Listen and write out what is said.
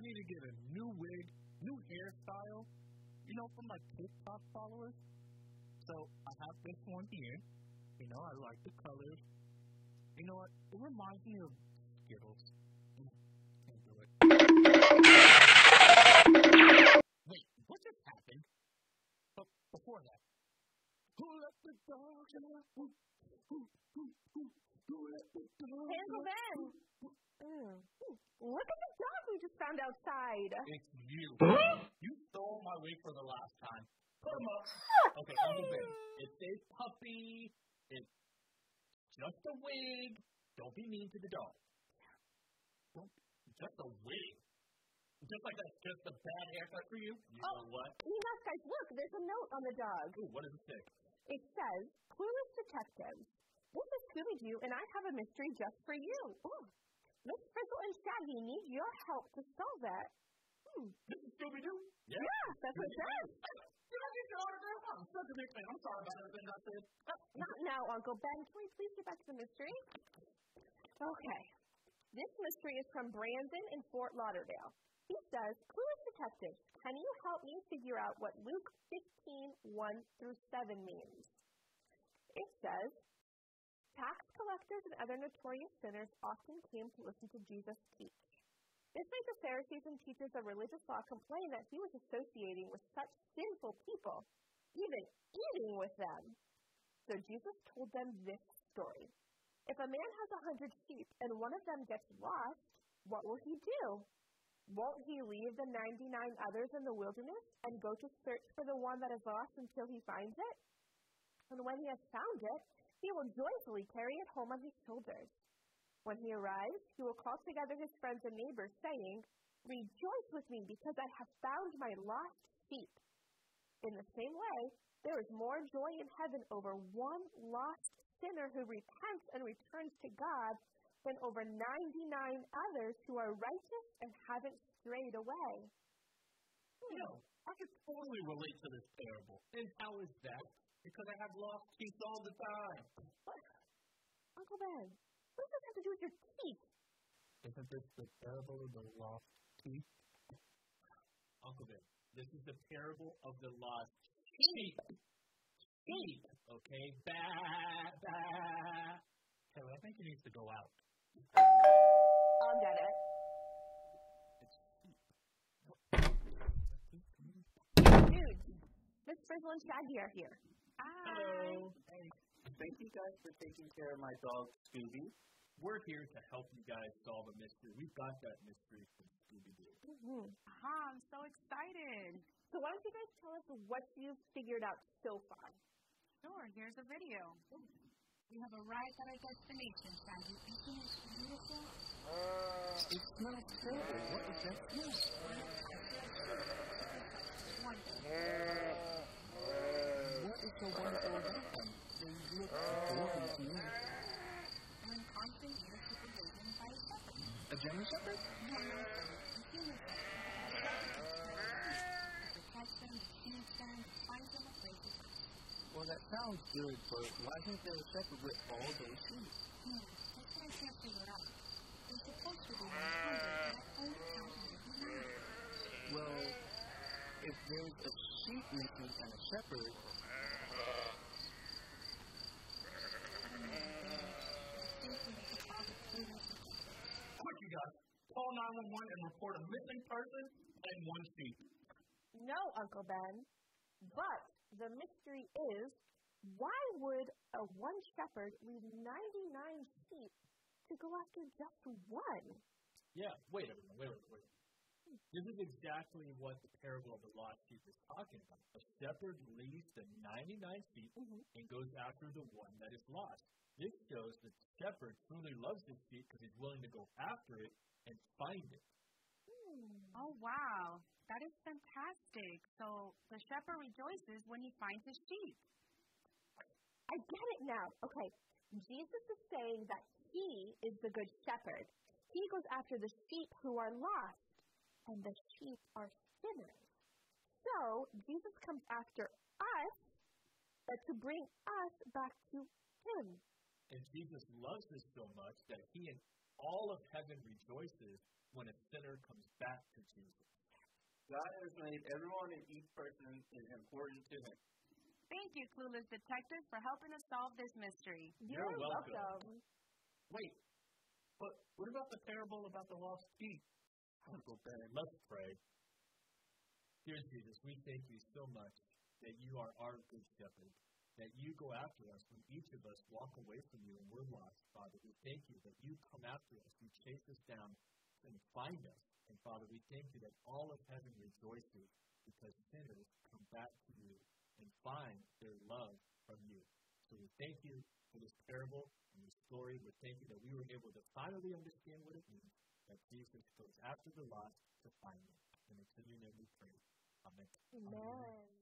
me to get a new wig, new hairstyle, from my TikTok followers. So I have this one here. I like the colors. You know what? It reminds me of Skittles. Can't do it. Wait, what just happened? But before that, who let the dog out? Who let the dog out? Uncle Ben! Look at the dog we just found outside. It's you. Huh? You stole my wig for the last time. Put him up. Okay, Uncle Ben. It's a puppy. It's just a wig. Don't be mean to the dog. Just a wig. Just like that's just a bad haircut for you? You know what? Guys, look, there's a note on the dog. Ooh, what does it say? It says, Clueless Detectives. This is Scooby-Doo, and I have a mystery just for you. Ooh. Miss Frizzle and Shaggy need your help to solve it. This is Scooby-Doo? Yeah, that's what it says. Did I get your autograph? I'm such a big fan. I'm sorry about everything I said. Not now, Uncle Ben. Can we please get back to the mystery? Okay. This mystery is from Brandon in Fort Lauderdale. He says, Clueless Detectives, can you help me figure out what Luke 15:1-7 means? It says, tax collectors and other notorious sinners often came to listen to Jesus teach. This made the Pharisees and teachers of religious law complain that he was associating with such sinful people, even eating with them. So Jesus told them this story. If a man has 100 sheep and one of them gets lost, what will he do? Won't he leave the 99 others in the wilderness and go to search for the one that is lost until he finds it? And when he has found it, he will joyfully carry it home on his shoulders. When he arrives, he will call together his friends and neighbors, saying, Rejoice with me, because I have found my lost sheep. In the same way, there is more joy in heaven over one lost sinner who repents and returns to God than over 99 others who are righteous and haven't strayed away. I can totally relate to this parable. And how is that? Because I have lost teeth all the time. What? Uncle Ben, what does this have to do with your teeth? Isn't this the parable of the lost teeth? Uncle Ben, this is the parable of the lost sheep. Sheep, okay? Taylor, I think he needs to go out. I'll get it. Dude, Miss Frizzle and Shaggy are here. Hi. Hello. Hey. Thank you guys for taking care of my dog, Scooby. We're here to help you guys solve a mystery. We've got that mystery from Scooby-Doo. I'm so excited. So why don't you guys tell us what you've figured out so far? Sure, here's a video. We have arrived at our destination, Shaggy. Isn't it beautiful? It smells terrible. What is that smell? Wonderful. What is so wonderful about them? They look adorable to me. We're in constant ear supervision by a shepherd. A German shepherd? No, a human shepherd. Protects them, feeds them, finds them a place to go. Well, that sounds good, but why isn't there a shepherd with all those sheep? That's what I can't figure out. They're supposed to be 100, but I only count 99. Well, if there's a sheep missing and a shepherd... Quick, you guys. Call 911 and report a missing person and one sheep. No, Uncle Ben. But the mystery is, why would a one shepherd leave 99 sheep to go after just one? Yeah, wait a minute. This is exactly what the parable of the lost sheep is talking about. A shepherd leaves the 99 sheep and goes after the one that is lost. This shows that the shepherd truly loves his sheep because he's willing to go after it and find it. Oh, wow. That is fantastic. So the shepherd rejoices when he finds his sheep. I get it now. Okay, Jesus is saying that he is the good shepherd. He goes after the sheep who are lost, and the sheep are sinners. So Jesus comes after us, but to bring us back to him. And Jesus loves us so much that he all of heaven rejoices when a sinner comes back to Jesus. God has made everyone and each person is important to him. Thank you, Clueless Detective, for helping us solve this mystery. You're welcome. Wait, but what about the parable about the lost sheep? Uncle Ben, let's pray. Dear Jesus, we thank you so much that you are our good shepherd, that you go after us when each of us walk away from you and we're lost, Father. We thank you that you come after us, you chase us down and find us. And Father, we thank you that all of heaven rejoices because sinners come back to you and find their love from you. So we thank you for this parable and this story. We thank you that we were able to finally understand what it means, that Jesus goes after the lost to find them. And it's in your name we pray. Amen. Amen.